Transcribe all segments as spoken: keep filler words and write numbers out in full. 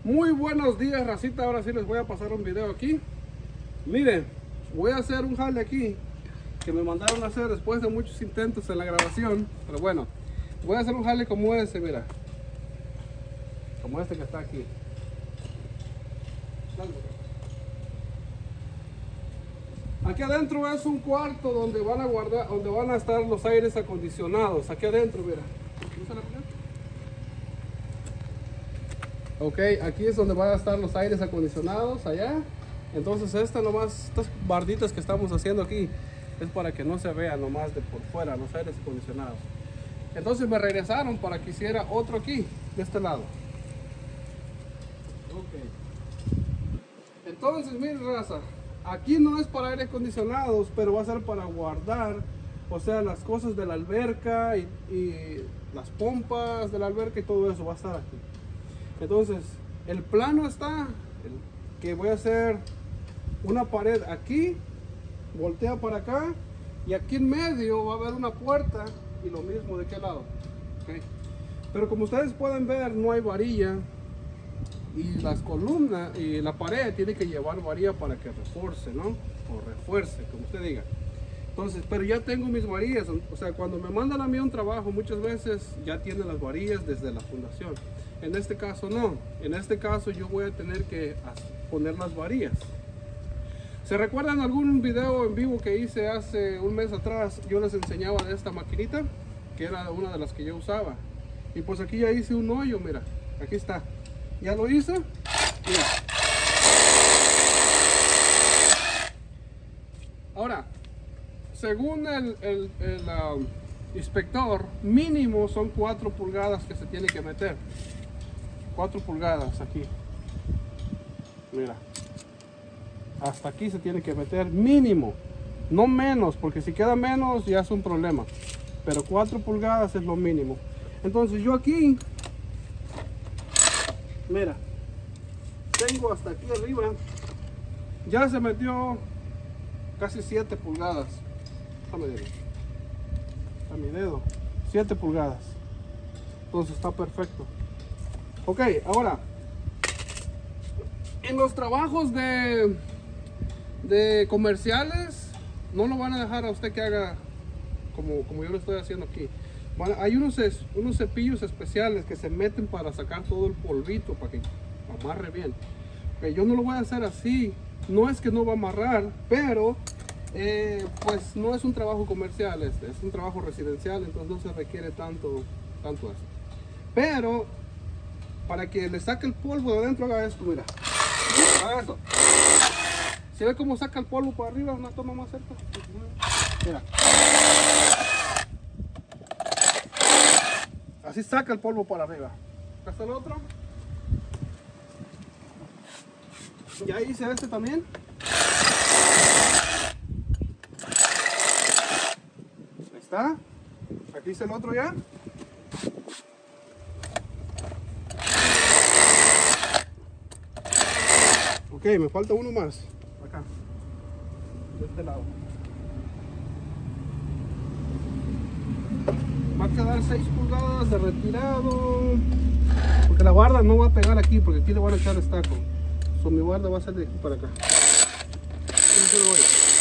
Muy buenos días, racita. Ahora sí les voy a pasar un video aquí. Miren, voy a hacer un jale aquí que me mandaron a hacer después de muchos intentos en la grabación. Pero bueno, voy a hacer un jale como ese, mira. Como este que está aquí. Aquí adentro es un cuarto donde van a guardar, donde van a estar los aires acondicionados. Aquí adentro, mira. Ok, aquí es donde van a estar los aires acondicionados, allá. Entonces esta nomás, estas barditas que estamos haciendo aquí es para que no se vea nomás de por fuera los aires acondicionados. Entonces me regresaron para que hiciera otro aquí, de este lado. Ok. Entonces miren, raza, aquí no es para aires acondicionados, pero va a ser para guardar, o sea, las cosas de la alberca y, y las pompas de la alberca y todo eso va a estar aquí. Entonces, el plano está el, que voy a hacer una pared aquí, voltea para acá, y aquí en medio va a haber una puerta y lo mismo de aquel lado. Okay. Pero como ustedes pueden ver, no hay varilla y las columnas y la pared tiene que llevar varilla para que refuerce, ¿no? O refuerce, como usted diga. Entonces, pero ya tengo mis varillas, o sea, cuando me mandan a mí un trabajo, muchas veces ya tienen las varillas desde la fundación. En este caso no, en este caso yo voy a tener que poner las varillas. ¿Se recuerdan algún video en vivo que hice hace un mes atrás? Yo les enseñaba de esta maquinita, que era una de las que yo usaba. Y pues aquí ya hice un hoyo, mira, aquí está. Ya lo hice, mira. Ahora, según el, el, el um, inspector, mínimo son cuatro pulgadas que se tiene que meter. cuatro pulgadas aquí. Mira. Hasta aquí se tiene que meter mínimo. No menos, porque si queda menos ya es un problema. Pero cuatro pulgadas es lo mínimo. Entonces yo aquí, mira, tengo hasta aquí arriba. Ya se metió casi siete pulgadas. Déjame ver. A mi dedo. siete pulgadas. Entonces está perfecto. Ok, ahora, en los trabajos de, de comerciales, no lo van a dejar a usted que haga como, como yo lo estoy haciendo aquí. Bueno, hay unos, unos cepillos especiales que se meten para sacar todo el polvito, para que amarre bien. Okay, yo no lo voy a hacer así, no es que no va a amarrar, pero eh, pues no es un trabajo comercial, este, es un trabajo residencial, entonces no se requiere tanto, tanto eso. Pero para que le saque el polvo de adentro, haga esto, mira. Haga esto. ¿Se ve cómo saca el polvo para arriba? Una toma más cerca. Mira. Así saca el polvo para arriba. Acá está el otro. Ya hice este también. Ahí está. Aquí hice el otro ya. Ok, me falta uno más. Acá. De este lado. Va a quedar seis pulgadas de retirado. Porque la barda no va a pegar aquí, porque aquí le van a echar estaco. So, mi barda va a ser de aquí para acá. Entonces, voy.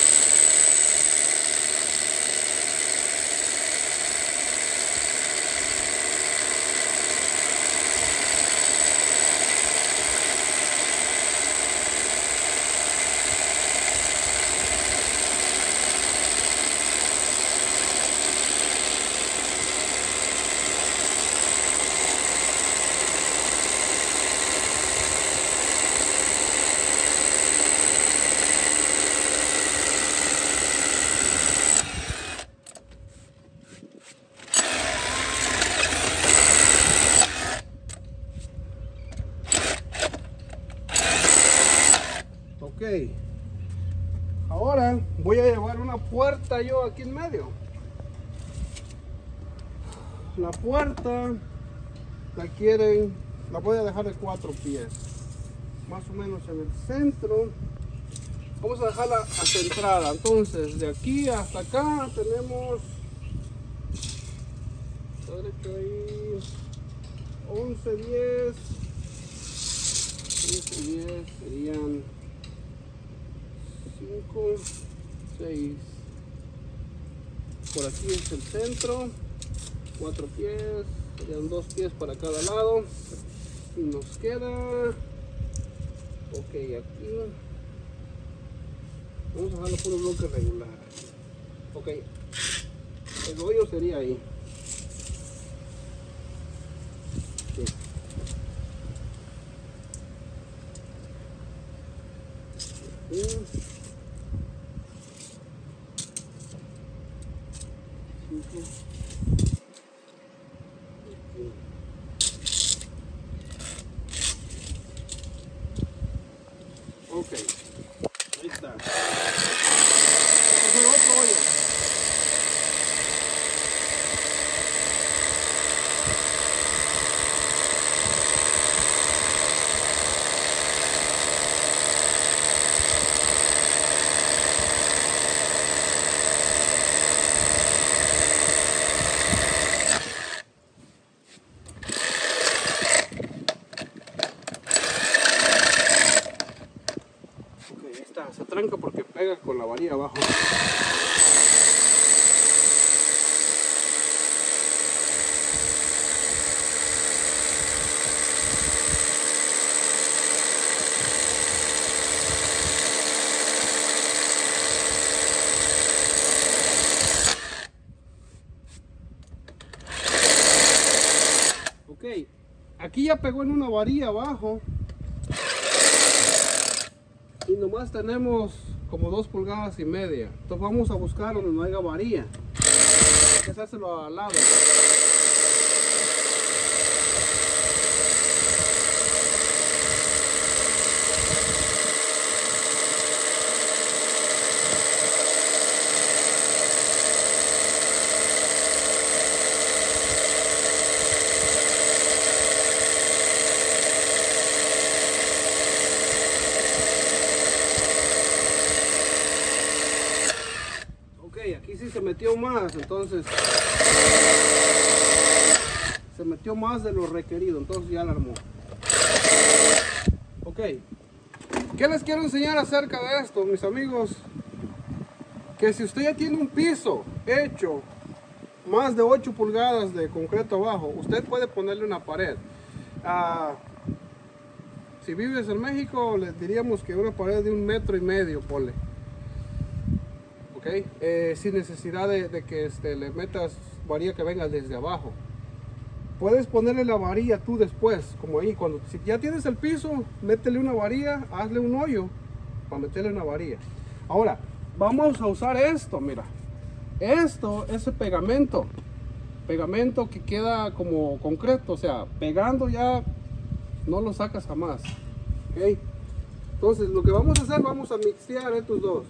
Ok, ahora voy a llevar una puerta yo aquí en medio. La puerta la quieren, la voy a dejar de cuatro pies, más o menos en el centro. Vamos a dejarla centrada. Entonces de aquí hasta acá tenemos once, diez, diez y diez serían cinco, seis. Por aquí es el centro, cuatro pies, serían dos pies para cada lado. Y nos queda, ok, aquí vamos a dejarlo por un bloque regular. Ok, el hoyo sería ahí. Sí. Aquí. Cinco. Aquí. Ok, ahí está. Vamos a hacer otro hoyo. Se tranca porque pega con la varilla abajo. Ok, aquí ya pegó en una varilla abajo. Y nomás tenemos como dos pulgadas y media. Entonces vamos a buscar donde no haya varilla. Hay que hacérselo al lado. Aquí sí se metió más, entonces se metió más de lo requerido, entonces ya la armó. Ok, ¿qué les quiero enseñar acerca de esto, mis amigos? Que si usted ya tiene un piso hecho más de ocho pulgadas de concreto abajo, usted puede ponerle una pared. Uh, si vives en México, les diríamos que una pared de un metro y medio, ponle. Okay. Eh, sin necesidad de, de que este, le metas varilla que venga desde abajo. Puedes ponerle la varilla tú después, como ahí, cuando si ya tienes el piso, métele una varilla, hazle un hoyo para meterle una varilla. Ahora, vamos a usar esto, mira. Esto es el pegamento. Pegamento que queda como concreto, o sea, pegando ya no lo sacas jamás. Okay. Entonces, lo que vamos a hacer, vamos a mixear estos dos.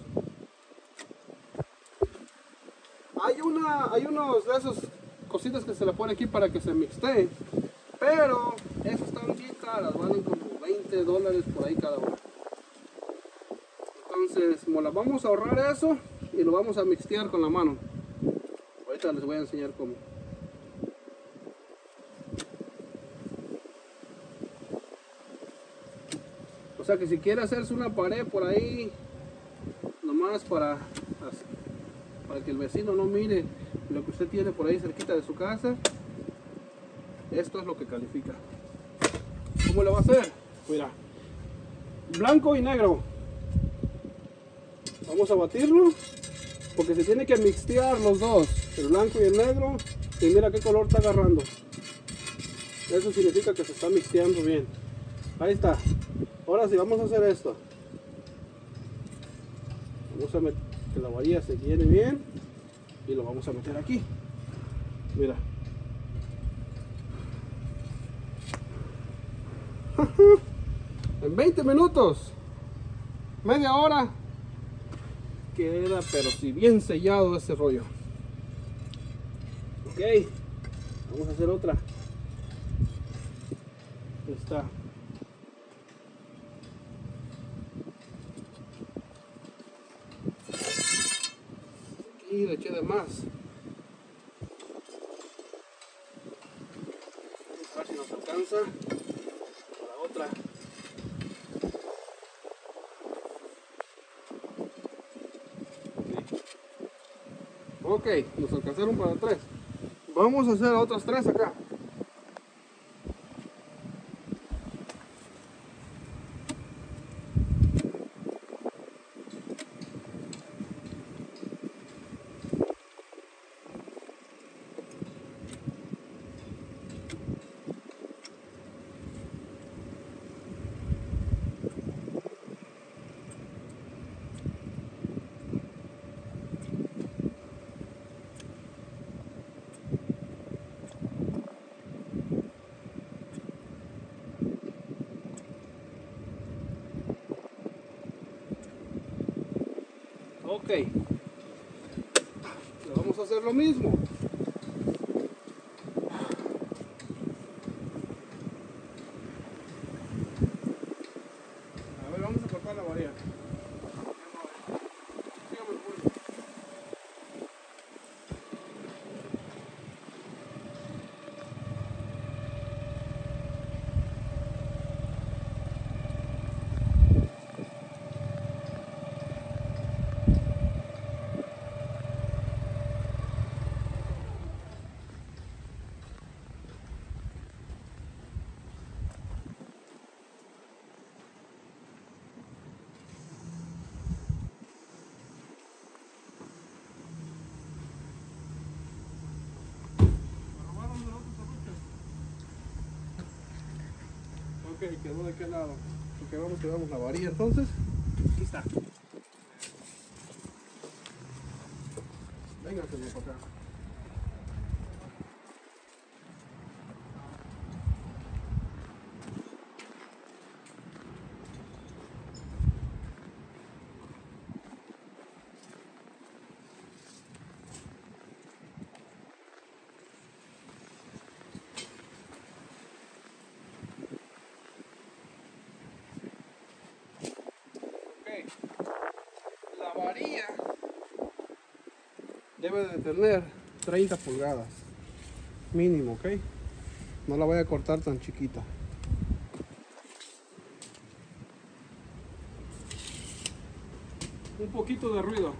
Hay, una, hay unos de esos cositas que se le pone aquí para que se mixtee, pero esas están bien caras, valen como veinte dólares por ahí cada una. Entonces, como la vamos a ahorrar eso y lo vamos a mixtear con la mano. Ahorita les voy a enseñar cómo. O sea que si quiere hacerse una pared por ahí, nomás para... para que el vecino no mire lo que usted tiene por ahí cerquita de su casa, esto es lo que califica. ¿Cómo le va a hacer? Mira, blanco y negro. Vamos a batirlo porque se tiene que mixtear los dos, el blanco y el negro, y mira qué color está agarrando. Eso significa que se está mixteando bien. Ahí está. Ahora sí, vamos a hacer esto. Vamos a meter que la varilla se llene bien y lo vamos a meter aquí. Mira. En veinte minutos, media hora, queda pero si bien sellado este rollo. Ok, vamos a hacer otra. Ahí está. Y le eché de más. Vamos a ver si nos alcanza para otra. Ok, nos alcanzaron para tres. Vamos a hacer otras tres acá. Ok, le vamos a hacer lo mismo. A ver, vamos a cortar la varilla. Ok, quedó de qué lado. Ok, vamos, quedamos la varilla entonces. Aquí está. Venga, señor, para acá. La varilla debe de tener treinta pulgadas mínimo, ok, no la voy a cortar tan chiquita. Un poquito de ruido.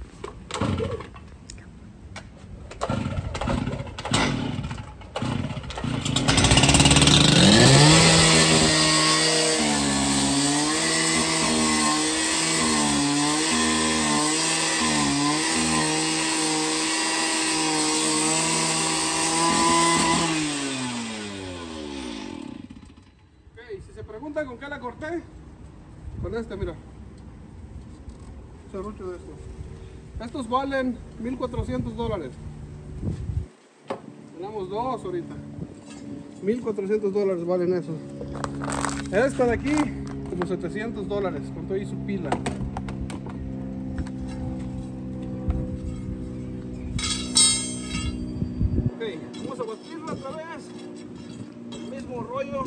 ¿Con qué la corté? Con este, mira. Serrucho de estos. Estos valen mil cuatrocientos dólares. Tenemos dos ahorita. mil cuatrocientos dólares valen esos. Esta de aquí, como setecientos dólares, con todo y su pila. Ok, vamos a batirla otra vez. El mismo rollo.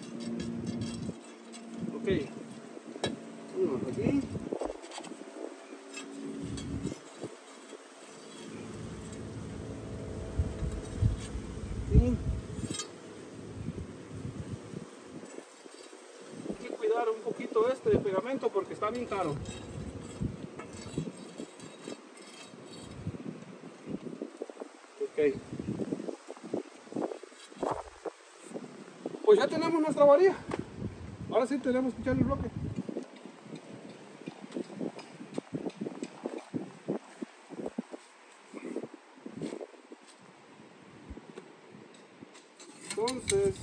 Ok, uno aquí. Y hay que cuidar un poquito este de pegamento porque está bien caro. Ok. Pues ya tenemos nuestra varilla. Ahora sí tenemos que echarle el bloque. Entonces,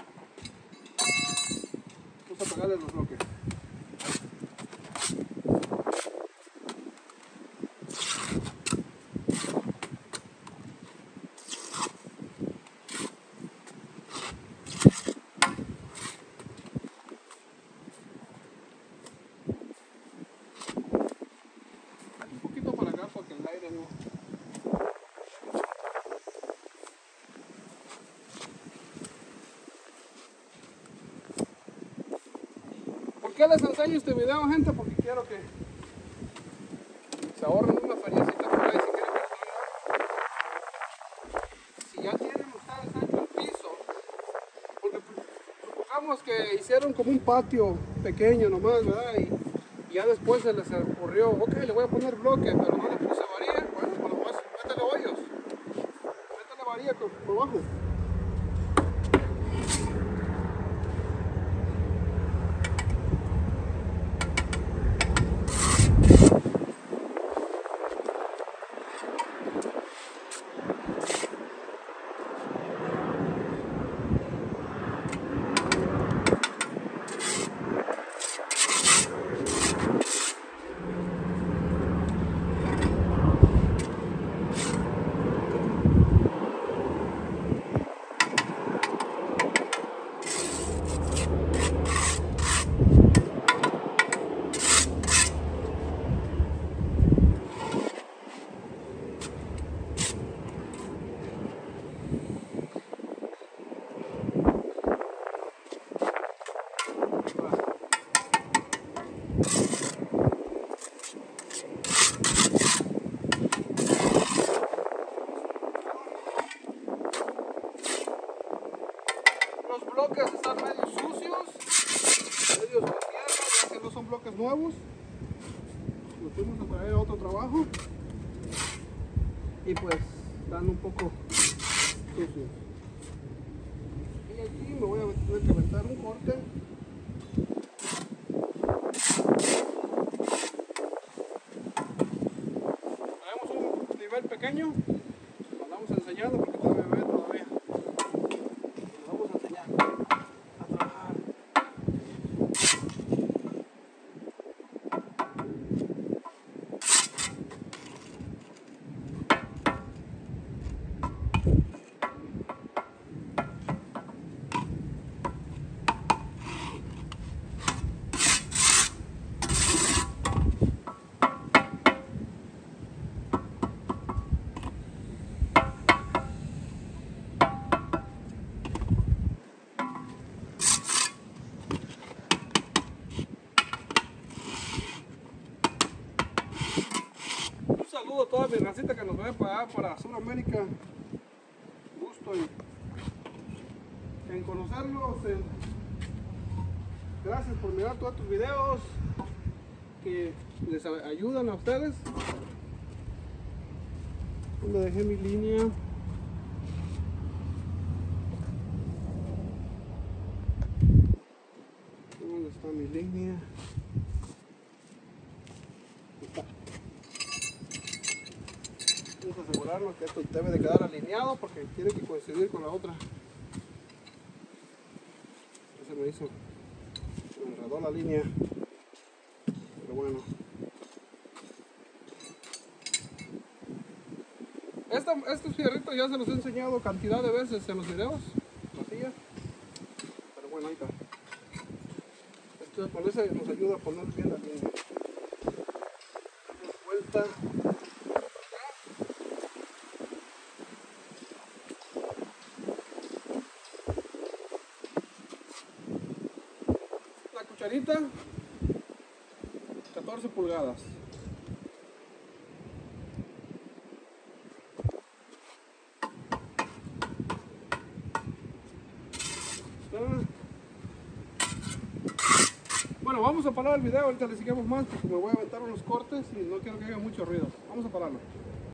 vamos a apagarle los bloques. Un poquito para acá porque el aire no... ¿Por qué les enseño este video, gente? Porque quiero que se ahorren una feriecita por ahí si quieren construir. Si ya tienen ustedes hecho el piso, porque supongamos que hicieron como un patio pequeño nomás, ¿verdad? Y, y ya después se les ocurrió, ok, le voy a poner bloque, pero no le puse varilla, bueno, pues, pues métele cosilla por, por abajo. Los bloques están medio sucios, medios con tierra, ya que no son bloques nuevos. Los fuimos a traer a otro trabajo y pues están un poco sucios. Y aquí me voy a tener que aventar un corte. Traemos un nivel pequeño, lo andamos enseñando porque todavía me ve todavía. Un saludo a toda mi racita que nos ve para allá, para Sudamérica. Gusto en, en conocerlos. En... Gracias por mirar todos tus videos que les ayudan a ustedes. ¿Dónde dejé mi línea? ¿Dónde está mi línea? Está. Vamos a asegurarnos que esto debe de quedar alineado porque tiene que coincidir con la otra. Ya se me hizo, se me enredó la línea, pero bueno. Esta, estos fierritos ya se los he enseñado cantidad de veces en los videos, vacías, pero bueno, ahí está. Esto con eso nos ayuda a poner bien la línea. Vuelta. La cucharita, catorce pulgadas. Bueno, vamos a parar el video, ahorita le seguimos más porque me voy a aventar unos cortes y no quiero que haya mucho ruido. Vamos a pararlo.